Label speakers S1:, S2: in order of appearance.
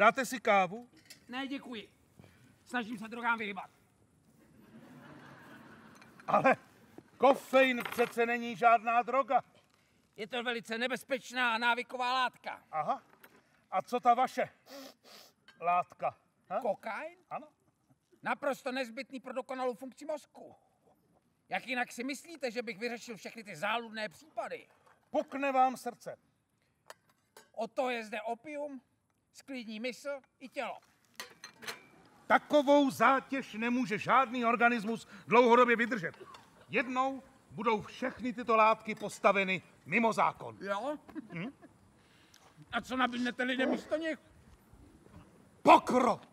S1: Dáte si kávu?
S2: Ne, děkuji. Snažím se drogám vyhybat.
S1: Ale kofein přece není žádná droga.
S2: Je to velice nebezpečná a návyková látka.
S1: Aha. A co ta vaše látka?
S2: Kokain?
S1: Ano.
S2: Naprosto nezbytný pro dokonalou funkci mozku. Jak jinak si myslíte, že bych vyřešil všechny ty záludné případy?
S1: Pukne vám srdce.
S2: O to je zde opium, sklidní mysl i tělo.
S1: Takovou zátěž nemůže žádný organismus dlouhodobě vydržet. Jednou budou všechny tyto látky postaveny mimo zákon.
S2: Jo? A co nabídnete lidem místo nich?
S1: Pokrok!